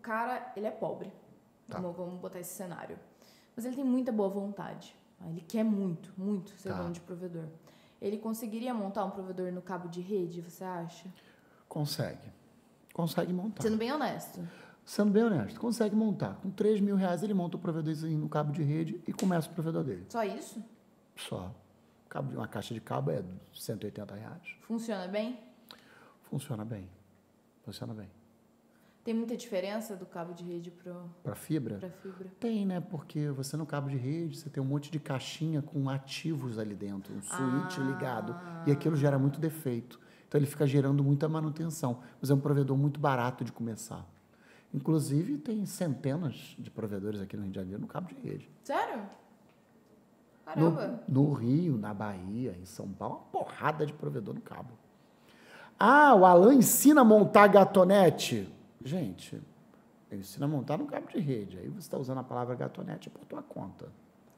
cara, ele é pobre. Tá. Vamos botar esse cenário. Mas ele tem muita boa vontade. Ele quer muito, muito ser dono de provedor. Ele conseguiria montar um provedor no cabo de rede, você acha? Consegue. Consegue montar. Sendo bem honesto. Sendo bem honesto, consegue montar. Com R$3.000 ele monta o provedorzinho no cabo de rede e começa o provedor dele. Só isso? Só. Uma caixa de cabo é R$180. Funciona bem? Funciona bem. Funciona bem. Tem muita diferença do cabo de rede para fibra? Para fibra. Tem, né? Porque você no cabo de rede, você tem um monte de caixinha com ativos ali dentro, um switch ligado, e aquilo gera muito defeito. Então ele fica gerando muita manutenção, mas é um provedor muito barato de começar. Inclusive tem centenas de provedores aqui no Rio de Janeiro no cabo de rede. Sério? Caramba. No Rio, na Bahia, em São Paulo, uma porrada de provedor no cabo. Ah, o Alan ensina a montar gatonete. Gente, eu ensino a montar no cabo de rede. Aí você está usando a palavra gatonete por tua conta.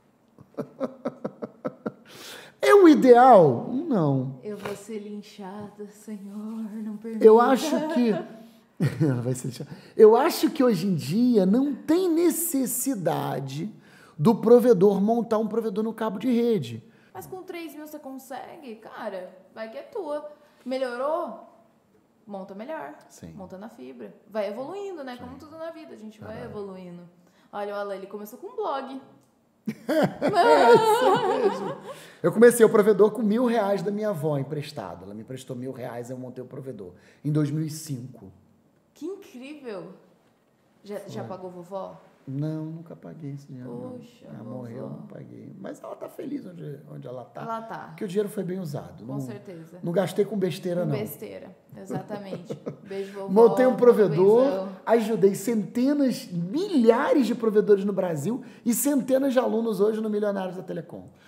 É o ideal? Não. Eu vou ser linchada, Senhor, não permita. Eu acho que... Ela vai ser linchada. Eu acho que hoje em dia não tem necessidade do provedor montar um provedor no cabo de rede. Mas com 3.000 você consegue? Cara, vai que é tua. Melhorou? Monta melhor. Sim. Monta na fibra. Vai evoluindo, né? Sim. Como tudo na vida, a gente vai evoluindo. Olha, o Alan, ele começou com um blog. É isso mesmo. Eu comecei o provedor com R$1.000 da minha avó emprestado. Ela me emprestou R$1.000 e eu montei o provedor. Em 2005. Que incrível! Já pagou vovó? Não, nunca paguei esse dinheiro. Poxa, ela morreu, não paguei. Mas ela tá feliz onde ela tá. Ela tá. Porque o dinheiro foi bem usado. Com certeza. Não gastei com besteira, não. Com besteira, exatamente. Beijo, vovó. Montei um provedor, beijão. ajudei centenas, milhares de provedores no Brasil e centenas de alunos hoje no Milionários da Telecom.